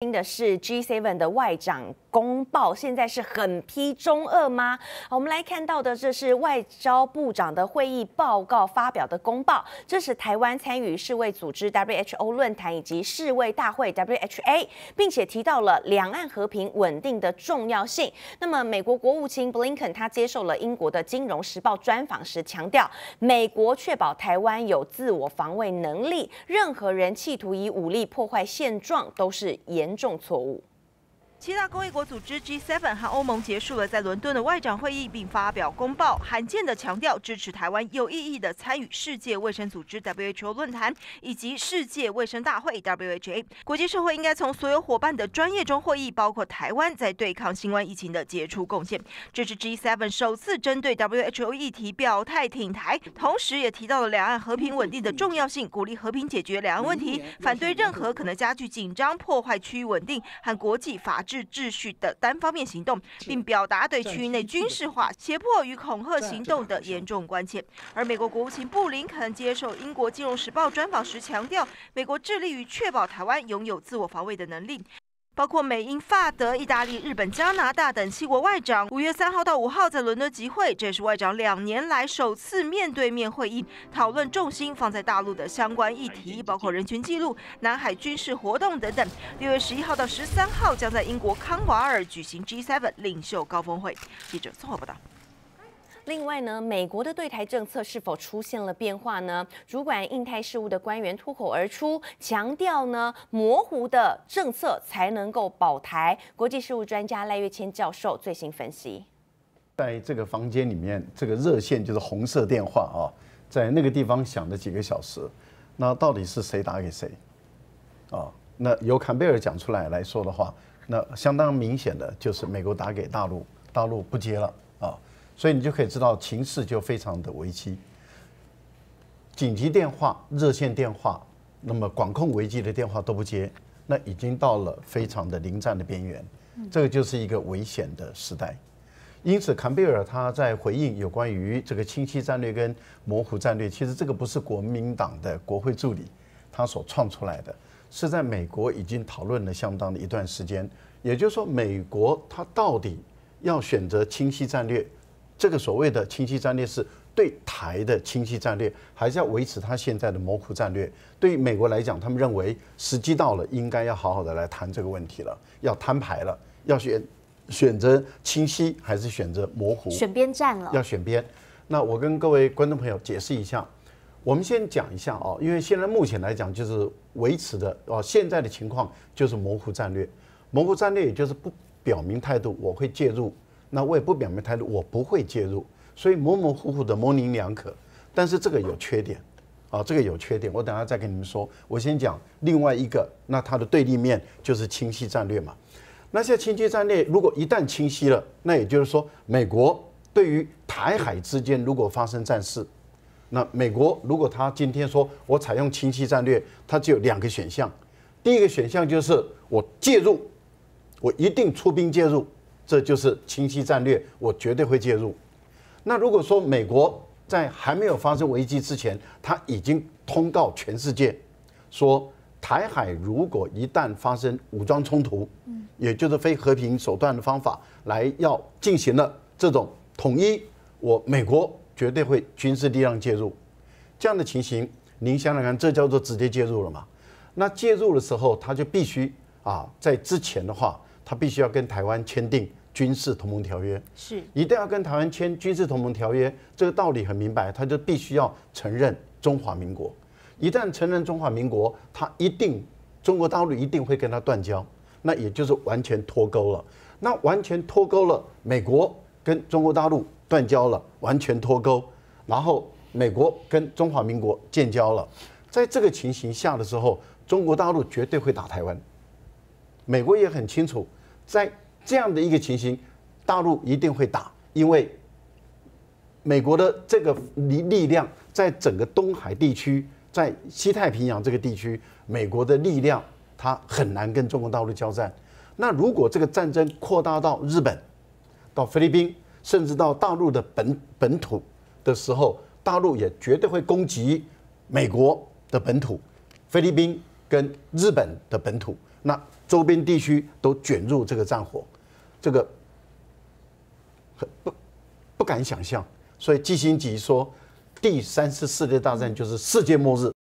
心的是 G7 的外长公报，现在是狠批中俄吗？我们来看到的，这是外交部长的会议报告发表的公报，这是台湾参与世卫组织 WHO 论坛以及世卫大会 WHA， 并且提到了两岸和平稳定的重要性。那么，美国国务卿 Blinken 他接受了英国的《金融时报》专访时强调，美国确保台湾有自我防卫能力，任何人企图以武力破坏现状都是严重错误。 7大工业国组织 G7 和欧盟结束了在伦敦的外长会议，并发表公报，罕见的强调支持台湾有意义的参与世界卫生组织 WHO 论坛以及世界卫生大会 WHA。国际社会应该从所有伙伴的专业中获益，包括台湾在对抗新冠疫情的杰出贡献。这是 G7 首次针对 WHO 议题表态挺台，同时也提到了两岸和平稳定的重要性，鼓励和平解决两岸问题，反对任何可能加剧紧张、破坏区域稳定和国际法治秩序的单方面行动，并表达对区域内军事化、胁迫与恐吓行动的严重关切。而美国国务卿布林肯接受英国《金融时报》专访时强调，美国致力于确保台湾拥有自我防卫的能力。包括美、英、法、德、意大利、日本、加拿大等7国外长5月3号到5号在伦敦集会，这也是外长2年来首次面对面会议，讨论重心放在大陆的相关议题，包括人权记录、南海军事活动等等。6月11号到13号将在英国康瓦尔举行 G7 领袖高峰会。记者综合报道。 另外呢，美国的对台政策是否出现了变化呢？主管印太事务的官员脱口而出，强调呢，模糊的政策才能够保台。国际事务专家赖岳谦教授最新分析， 在这个房间里面，这个热线就是红色电话啊，在那个地方响了几个小时，那到底是谁打给谁？啊，那由坎贝尔讲出来说的话，那相当明显的就是美国打给大陆，大陆不接了啊。所以你就可以知道情势就非常的危机，紧急电话、热线电话，那么管控危机的电话都不接，那已经到了非常的临战的边缘，这个就是一个危险的时代。因此，坎贝尔他在回应有关于这个清晰战略跟模糊战略，其实这个不是国民党的国会助理他所创出来的，是在美国已经讨论了相当的一段时间。也就是说，美国他到底要选择清晰战略？这个所谓的清晰战略是对台的清晰战略，还是要维持它现在的模糊战略？对于美国来讲，他们认为时机到了，应该要好好的来谈这个问题了，要摊牌了，要选择清晰还是选择模糊？ 选边站了， 要选边。那我跟各位观众朋友解释一下，我们先讲一下哦，因为现在目前来讲就是维持的哦，现在的情况就是模糊战略，模糊战略也就是不表明态度，我会介入。那我也不表明态度，我不会介入，所以模模糊糊的模棱两可。但是这个有缺点，啊，这个有缺点，我等下再跟你们说。我先讲另外一个，那它的对立面就是清晰战略嘛。那现在清晰战略如果一旦清晰了，那也就是说，美国对于台海之间如果发生战事，那美国如果他今天说我采用清晰战略，它只有2个选项。第一个选项就是我介入，我一定出兵介入。这就是清晰战略，我绝对会介入。那如果说美国在还没有发生危机之前，他已经通告全世界，说台海如果一旦发生武装冲突，也就是非和平手段的方法来要进行了这种统一，我美国绝对会军事力量介入。这样的情形，您想想看，这叫做直接介入了嘛？那介入的时候，他就必须在之前的话，他必须要跟台湾签订军事同盟条约， 是一定要跟台湾签军事同盟条约。这个道理很明白，他就必须要承认中华民国。一旦承认中华民国，他一定中国大陆一定会跟他断交，那也就是完全脱钩了。那完全脱钩了，美国跟中国大陆断交了，完全脱钩，然后美国跟中华民国建交了。在这个情形下的时候，中国大陆绝对会打台湾。美国也很清楚，在这样的一个情形，大陆一定会打，因为美国的这个力量在整个东海地区，在西太平洋这个地区，美国的力量它很难跟中国大陆交战。那如果这个战争扩大到日本、到菲律宾，甚至到大陆的本土的时候，大陆也绝对会攻击美国的本土、菲律宾跟日本的本土。那周边地区都卷入这个战火，这个不敢想象。所以基辛格说，第3次世界大战就是世界末日。